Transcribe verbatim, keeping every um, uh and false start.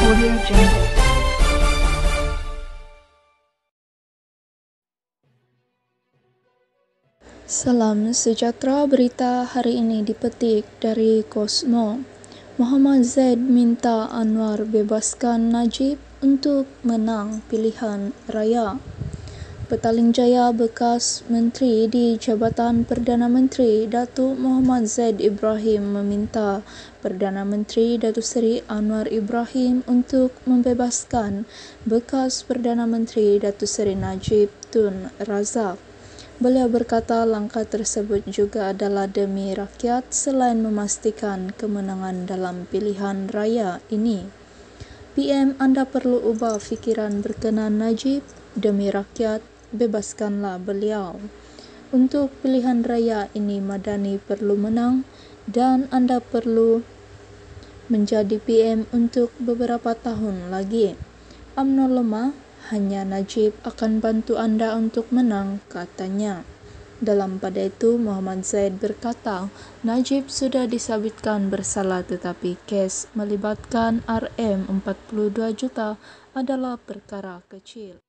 Audio Jungle. Salam sejahtera, berita hari ini dipetik dari Kosmo. Muhammad Zaid minta Anwar bebaskan Najib untuk menang pilihan raya. Petaling Jaya bekas Menteri di Jabatan Perdana Menteri Datuk Muhammad Zaid Ibrahim meminta Perdana Menteri Datuk Seri Anwar Ibrahim untuk membebaskan bekas Perdana Menteri Datuk Seri Najib Tun Razak. Beliau berkata langkah tersebut juga adalah demi rakyat selain memastikan kemenangan dalam pilihan raya ini. P M, anda perlu ubah fikiran berkenaan Najib demi rakyat, bebaskanlah beliau. Untuk pilihan raya ini Madani perlu menang dan anda perlu menjadi P M untuk beberapa tahun lagi. U M N O lemah, hanya Najib akan bantu anda untuk menang, katanya. Dalam pada itu, Muhammad Zaid berkata, Najib sudah disabitkan bersalah tetapi kes melibatkan R M empat puluh dua juta adalah perkara kecil.